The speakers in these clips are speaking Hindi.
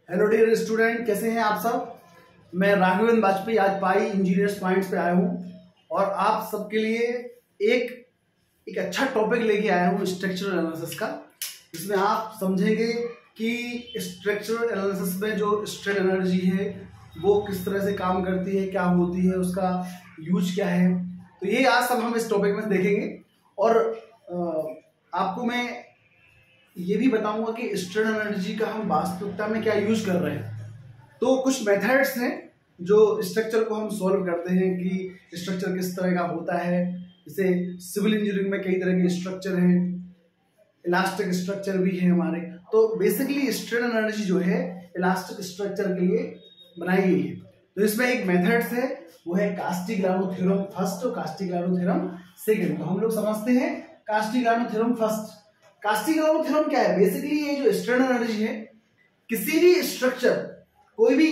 हेलो डियर स्टूडेंट, कैसे हैं आप सब। मैं राघवेंद्र वाजपेयी आज पाई इंजीनियर्स पॉइंट्स पे आया हूँ और आप सबके लिए एक अच्छा टॉपिक लेके आया हूँ स्ट्रक्चरल एनालिसिस का। इसमें आप समझेंगे कि स्ट्रक्चरल एनालिसिस में जो स्ट्रेन एनर्जी है वो किस तरह से काम करती है, क्या होती है, उसका यूज क्या है। तो ये आज सब हम इस टॉपिक में देखेंगे और आपको मैं ये भी बताऊंगा कि स्ट्रेन एनर्जी का हम वास्तविकता में क्या यूज कर रहे हैं। तो कुछ मेथड्स हैं जो स्ट्रक्चर को हम सॉल्व करते हैं कि स्ट्रक्चर किस तरह का होता है। जैसे सिविल इंजीनियरिंग में कई तरह के स्ट्रक्चर हैं, इलास्टिक स्ट्रक्चर भी है हमारे। तो बेसिकली स्ट्रेन एनर्जी जो है इलास्टिक स्ट्रक्चर के लिए बनाई गई है। तो इसमें एक मेथड्स है, वो है कास्टिग्लिआनो थ्योरम फर्स्ट और कास्टिग्लिआनो थ्योरम सेकेंड। तो हम लोग समझते हैं Castigliano theorem first. Castigliano theorem क्या है? बेसिकली ये जो स्ट्रेन एनर्जी है, किसी भी स्ट्रक्चर, कोई भी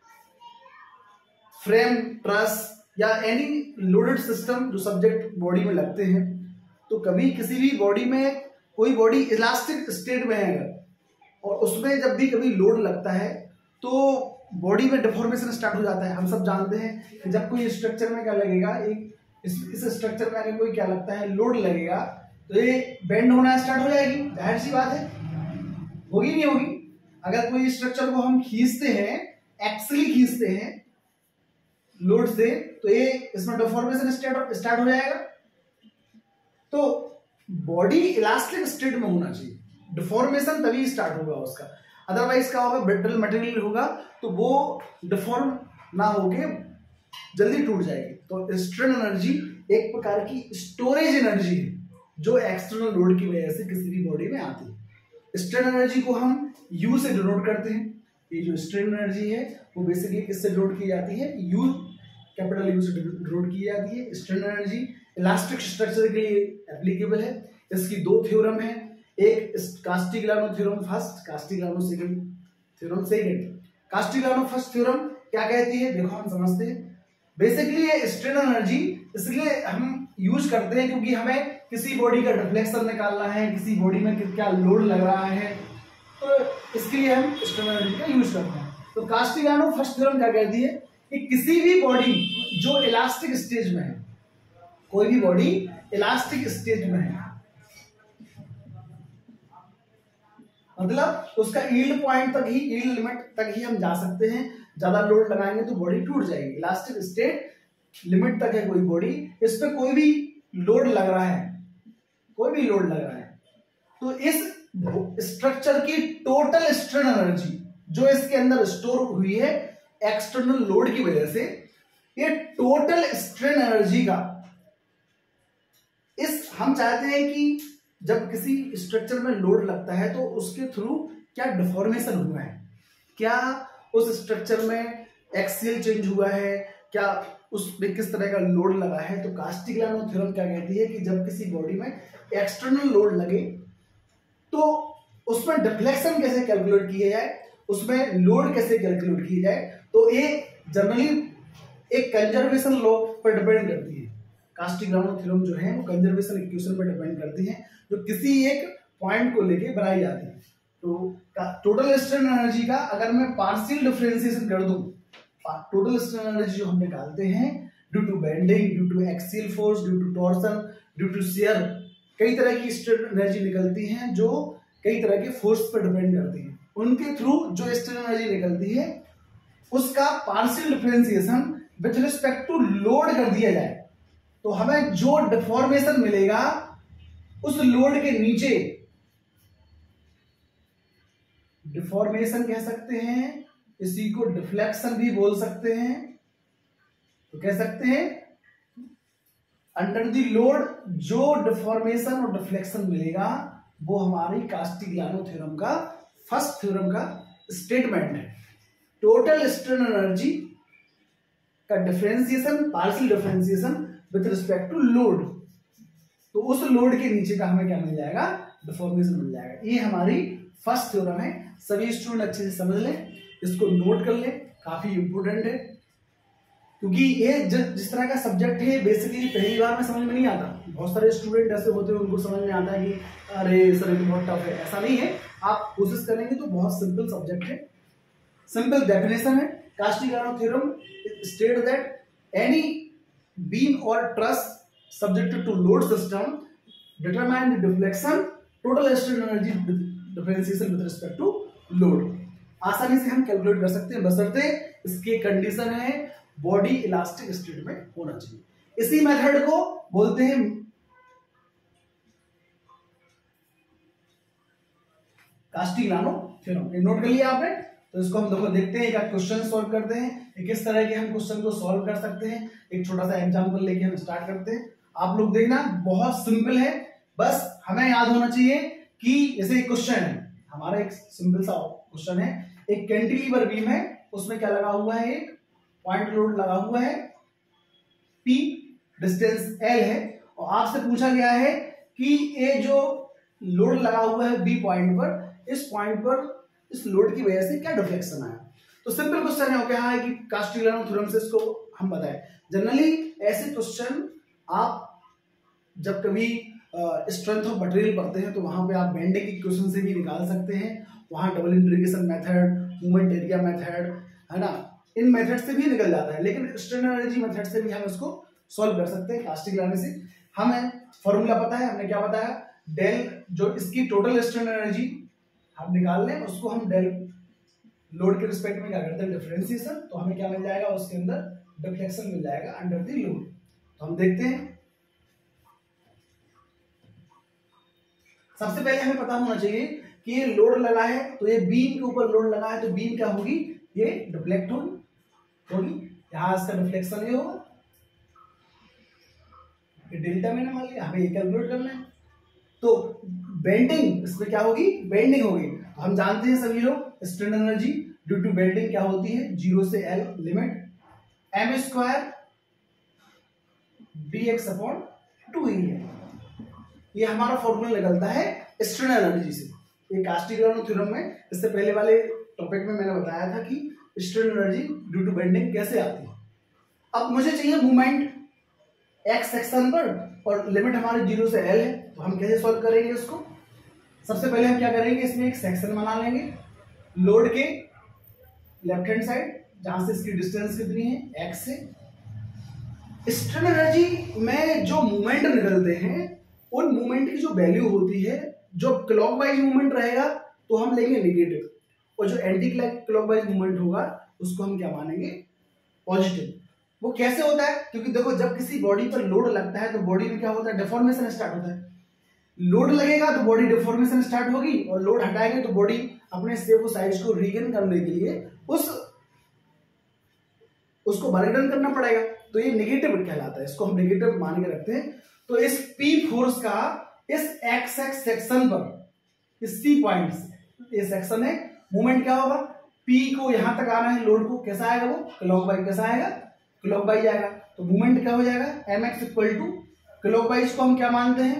फ्रेम, ट्रस या एनी लोडेड सिस्टम जो सब्जेक्ट बॉडी में लगते हैं, तो कभी किसी भी बॉडी में कोई बॉडी इलास्टिक स्टेट में है अगर, और उसमें जब भी कभी लोड लगता है तो बॉडी में डिफॉर्मेशन स्टार्ट हो जाता है। हम सब जानते हैं कि जब कोई स्ट्रक्चर में क्या लगेगा, इस स्ट्रक्चर में अगर कोई क्या लगता है, लोड लगेगा, तो ये बेंड होना स्टार्ट हो जाएगी। जाहिर सी बात है, होगी नहीं होगी। अगर कोई स्ट्रक्चर को हम खींचते हैं, एक्सली खींचते हैं लोड से, तो ये इसमें डिफॉर्मेशन स्टार्ट हो जाएगा। तो बॉडी इलास्टिक स्टेट में होना चाहिए, डिफॉर्मेशन तभी स्टार्ट होगा उसका। अदरवाइज क्या होगा, ब्रिटल मटेरियल होगा तो वो डिफॉर्म ना होके जल्दी टूट जाएगी। तो स्ट्रेन एनर्जी एक प्रकार की स्टोरेज एनर्जी है जो एक्सटर्नल लोड की वजह से किसी भी बॉडी में आती है। स्ट्रेन एनर्जी को हम यू से डिनोट करते हैं। ये जो स्ट्रेन एनर्जी है वो बेसिकली किससे डिनोट की जाती है? यू, कैपिटल यू से डिनोट की जाती है। स्ट्रेन एनर्जी इलास्टिक स्ट्रक्चर के लिए एप्लीकेबल है। इसकी दो थ्योरम है, एक Castigliano theorem first, Castigliano theorem second. Castigliano first theorem क्या कहती है, देखो हम समझते हैं। बेसिकली ये स्ट्रेन एनर्जी इसलिए हम यूज करते हैं क्योंकि हमें किसी बॉडी का डिफ्लेक्शन निकालना है, किसी बॉडी में क्या लोड लग रहा है, तो इसके लिए हम स्ट्रेन एनर्जी का यूज करते हैं। तो कास्टिग्लिआनो फर्स्ट थ्योरम क्या कहती है कि किसी भी बॉडी जो इलास्टिक स्टेज में है, कोई भी बॉडी इलास्टिक स्टेज में है, मतलब उसका यील्ड पॉइंट तक ही, यील्ड लिमिट तक ही हम जा सकते हैं। ज्यादा लोड लगाएंगे तो बॉडी टूट जाएगी। इलास्टिक स्टेट लिमिट तक है कोई बॉडी, इस पे कोई भी लोड लग रहा है, कोई भी लोड लग रहा है, तो इस स्ट्रक्चर की टोटल स्ट्रेन एनर्जी जो इसके अंदर स्टोर हुई है एक्सटर्नल लोड की वजह से, ये टोटल स्ट्रेन एनर्जी का हम चाहते हैं कि जब किसी स्ट्रक्चर में लोड लगता है तो उसके थ्रू क्या डिफॉर्मेशन हुआ है, क्या उस स्ट्रक्चर में एक्सियल चेंज हुआ है, क्या उसमें किस तरह का लोड लगा है। तो कास्टिग्लिआनो थ्योरम क्या कहती है कि जब किसी बॉडी में एक्सटर्नल लोड लगे तो उसमें डिफ्लेक्शन कैसे कैलकुलेट किया जाए, उसमें लोड कैसे कैलकुलेट किया जाए। तो ये जनरली एक कंजर्वेशन लॉ पर डिपेंड करती है। कास्टिग्लिआनो थ्योरम जो है वो कंजर्वेशन इक्वेशन पर डिपेंड करती है जो किसी एक पॉइंट को लेके बनाई जाती है। तो टोटल स्ट्रेन एनर्जी का अगर मैं पार्शियल डिफरेंशिएशन कर दूं, टोटल स्ट्रेन एनर्जी जो हम निकालते हैं due to bending, due to axial force, due to torsion, due to shear, कई तरह की स्ट्रेन एनर्जी निकलती हैं जो कई तरह के फोर्स पर डिपेंड करती है। उनके थ्रू जो स्ट्रेन एनर्जी निकलती है उसका partial differentiation with respect to load कर दिया जाए, तो हमें जो डिफॉर्मेशन मिलेगा उस लोड के नीचे, डिफॉर्मेशन कह सकते हैं, इसी को डिफ्लेक्शन भी बोल सकते हैं। तो कह सकते हैं अंडर द लोड जो डिफॉर्मेशन और डिफ्लेक्शन मिलेगा वो हमारी कास्टिग्लिआनो थ्योरम का फर्स्ट थ्योरम का स्टेटमेंट है। टोटल स्ट्रेन एनर्जी का differentiation, partial differentiation with respect to load, तो उस लोड के नीचे का हमें क्या मिल जाएगा? डिफॉर्मेशन मिल जाएगा। ये हमारी फर्स्ट थ्योरम है। सभी स्टूडेंट अच्छे से समझ लें, इसको नोट कर लें, काफी इंपोर्टेंट है क्योंकि ये जिस तरह का सब्जेक्ट है बेसिकली पहली बार में समझ में नहीं आता। बहुत सारे स्टूडेंट ऐसे होते हैं उनको समझ में आता है कि अरे सर ये तो बहुत टफ है, ऐसा नहीं है। आप कोशिश करेंगे तो बहुत सिंपल सब्जेक्ट है। सिंपल डेफिनेशन है, Castigliano theorem state that any beam और truss subjected to load system determine the deflection total strain energy differentiation with respect to load। आसानी से हम कैलकुलेट कर सकते हैं बशर्ते इसके कंडीशन है बॉडी इलास्टिक स्टेट में होना चाहिए। इसी मेथड को बोलते हैं कास्टिग्लियानो थ्योरम। नोट कर लिया आपने? तो इसको हम देखो देखते हैं, एक क्वेश्चन सॉल्व करते हैं, किस तरह के हम क्वेश्चन को सॉल्व कर सकते हैं। एक छोटा सा एग्जांपल लेके हम स्टार्ट करते हैं। आप लोग देखना, बहुत सिंपल है, बस हमें याद होना चाहिए कि जैसे एक क्वेश्चन है हमारा, एक सिंपल सा क्वेश्चन है, एक कैंटिलीवर बीम है, उसमें क्या लगा हुआ है, एक पॉइंट लोड लगा हुआ है, P डिस्टेंस L है, और आपसे पूछा गया है कि ये जो लोड लगा हुआ है B पॉइंट पर, इस पॉइंट पर इस लोड की वजह से क्या डिफ्लेक्शन आया। तो सिंपल क्वेश्चन है, क्या है कि कास्टिग्लियानो थ्योरम से इसको हम बताएं। जनरली ऐसे क्वेश्चन आप जब कभी स्ट्रेंथ ऑफ मटेरियल पढ़ते हैं तो वहां पे आप बेंडिंग इक्वेशन से भी निकाल सकते हैं, वहां double integration method, movement area method, है ना, इन मेथड से भी निकल जाता है, लेकिन स्ट्रेन एनर्जी मेथड से भी हम इसको सॉल्व कर सकते हैं। कास्टिग्लियानो से हमें फॉर्मूला पता है, हमने क्या बताया, डेल जो इसकी टोटल स्ट्रेन एनर्जी हम निकाल लें, उसको हम डेल लोड के रिस्पेक्ट में क्या करते हैं, डिफरेंशिएशन, तो हमें क्या मिल जाएगा, उसके अंदर डिफ्लेक्शन मिल जाएगा अंडर द लोड। तो हम देखते हैं, सबसे पहले हमें पता होना चाहिए कि ये लोड लगा है, तो ये बीम के ऊपर लोड लगा है, तो बीम क्या होगी, ये डिफ्लेक्ट होगी, यहां इसका डिफ्लेक्शन ये होगा, ये डेल्टा मैंने मान लिया, हमें ये कैलकुलेट करना है। तो बेंडिंग इसमें क्या होगी, बेंडिंग होगी। हम जानते हैं सभी लोग strain energy due to bending क्या होती है, 0 से L लिमिट m² dx/2 ही है। ये हमारा फॉर्मूला निकलता है स्ट्रेन एनर्जी से। ये कास्टिग्लियानो थ्योरम में इससे पहले वाले टॉपिक में मैंने बताया था कि strain energy due to bending कैसे आती है। अब मुझे चाहिए मूवमेंट x सेक्शन पर और लिमिट हमारी 0 से L है, तो हम कैसे सॉल्व करेंगे इसको। सबसे पहले हम क्या करेंगे, इसमें एक सेक्शन बना लेंगे लोड के लेफ्ट हैंड साइड, जहां से इसकी डिस्टेंस कितनी है, x से। स्ट्रेन एनर्जी में जो मूवमेंट निकलते हैं उन मूवमेंट की जो वैल्यू होती है, जो क्लॉकवाइज मूवमेंट रहेगा तो हम लेंगे नेगेटिव, और जो एंटी क्लॉकवाइज मूवमेंट होगा उसको हम क्या मानेंगे, पॉजिटिव। वो कैसे होता है, क्योंकि देखो जब किसी बॉडी पर लोड लगता है तो बॉडी में क्या होता है, डिफॉर्मेशन स्टार्ट होता है। लोड लगेगा तो बॉडी डिफॉर्मेशन स्टार्ट होगी, और लोड हटाएंगे तो बॉडी अपने सेफ साइज को रीगेन करने के लिए उसको बर्डन करना पड़ेगा, तो ये नेगेटिव कहलाता है, इसको हम नेगेटिव मान के रखते हैं। तो इस P फोर्स का इस एक्स सेक्शन पर, इस C पॉइंट से ये सेक्शन है, मूवमेंट क्या होगा, P को यहां तक आना है, लोड को कैसा आएगा, वो क्लॉकवाइज कैसा आएगा, क्लॉकवाइज आएगा। तो मूवमेंट क्या हो जाएगा, mx इक्वल टू, क्लॉकवाइज को हम क्या मानते हैं,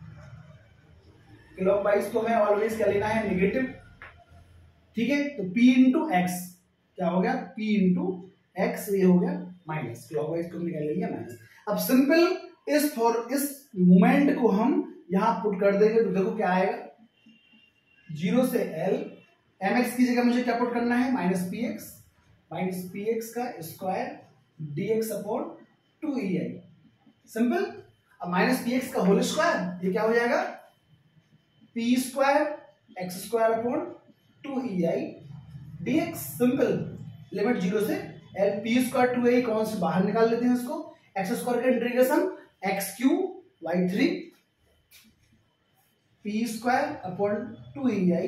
क्लॉकवाइज को हमें ऑलवेज क्या लेना है, नेगेटिव, ठीक है। तो P इंटू एक्स क्या हो गया, P इंटू एक्स, ये हो गया माइनस, क्लॉकवाइज को निकाल लिया माइनस। अब सिंपल इस मोमेंट को हम यहां पुट कर देंगे तो देखो क्या आएगा, 0 से L, mx की जगह मुझे क्या पुट करना है, माइनस पी एक्स का स्क्वायर dx/2ei, सिंपल। अब माइनस पी एक्स का होल स्क्वायर, ये क्या हो जाएगा, p² x²/2ei dx, simple. Limit 0 से L, p² 2ei कौन से बाहर निकाल लेते हैं उसको, x² का इंटीग्रेशन x³ 3 p²/2ei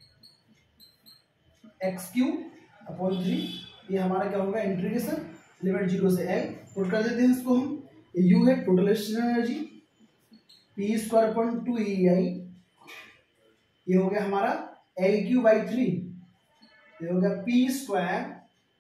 x³ 3, ये हमारा क्या होगा, इंटीग्रेशन, लिमिट 0 से L, पुट कर देते हैं इसको हम, ये U है टोटल स्ट्रेन एनर्जी, p²/2ei, ये हो गया हमारा L3/3, ये हो गया p²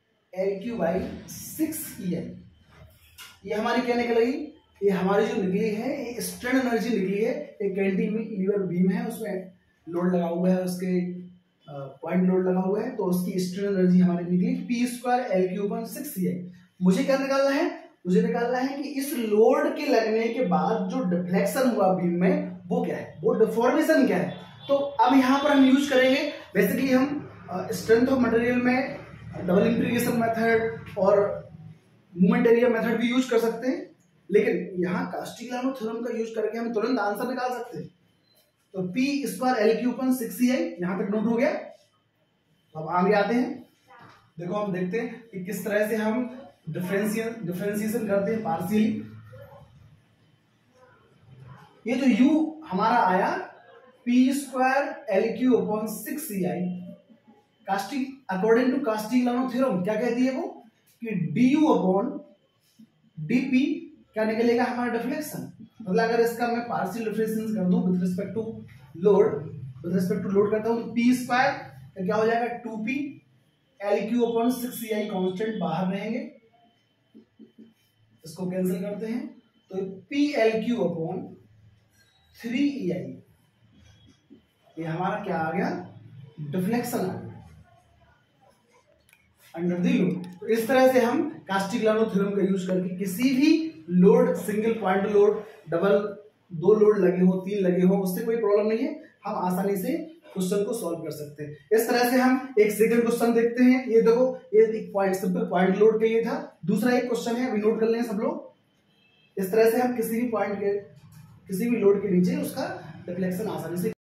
L3/6ei। ये हमारी क्या निकलेगी, ये हमारी जो निकली है ये स्ट्रेन एनर्जी निकली है। एक कैंटिलीवर बीम है, उसमें लोड लगा हुआ है, उसके पॉइंट लोड लगा हुआ है, तो उसकी स्ट्रेन एनर्जी हमारी निकली p² L3/6ei। मुझे क्या निकालना है, मुझे निकालना है कि इस लोड के लगने के बाद जो डिफ्लेक्शन हुआ बीम में वो क्या है, वो डिफॉर्मेशन क्या है। तो अब यहाँ पर हम यूज करेंगे, बेसिकली हम स्ट्रेंथ ऑफ मटेरियल में डबल इंटीग्रेशन मेथड और मोमेंट एरिया मेथड भी यूज कर सकते हैं, लेकिन यहाँ कास्टिग्लियानो थ्योरम का यूज करके हम तुरंत आंसर निकाल सकते हैं। तो P square L Q upon 6CI यहां तक नोट हो गया। अब आगे आते हैं, देखो हम देखते हैं कि किस तरह से हम डिफरेंशिएशन करते हैं पार्शियली। ये जो u हमारा आया P square L Q upon 6CI casting according to Castigliano theorem क्या कहती है वो कि du अपॉन dp क्या निकलेगा हमारा डिफ्लेक्शन। मतलब अगर इसका मैं पार्शियल डिफरेंशिएशन कर दूं विद रिस्पेक्ट टू लोड करता हूं तो पी स्क्वायर तो क्या हो जाएगा 2p L Q upon 6CI constant बाहर रहेंगे, इसको कैंसिल करते हैं तो P L Q upon 3EI ये हमारा क्या आ गया डिफ्लेक्शन आ गया अंडर द लोड। तो इस तरह से हम कास्टिग्लियानो थ्योरम का यूज करके किसी भी load, single point load, double 2 load लगे हो, 3 लगे हो, उससे कोई प्रॉब्लम नहीं है, हम आसानी से क्वेश्चन को सॉल्व कर सकते हैं। इस तरह से हम एक सेकंड क्वेश्चन देखते हैं। ये देखो ये एक पॉइंट सिंपल पॉइंट लोड के लिए था। दूसरा एक क्वेश्चन है, अभी नोट कर लें सब लोग। इस तरह से हम किसी भी पॉइंट के किसी भी लोड के नीचे उसका डिफ्लेक्शन आसानी से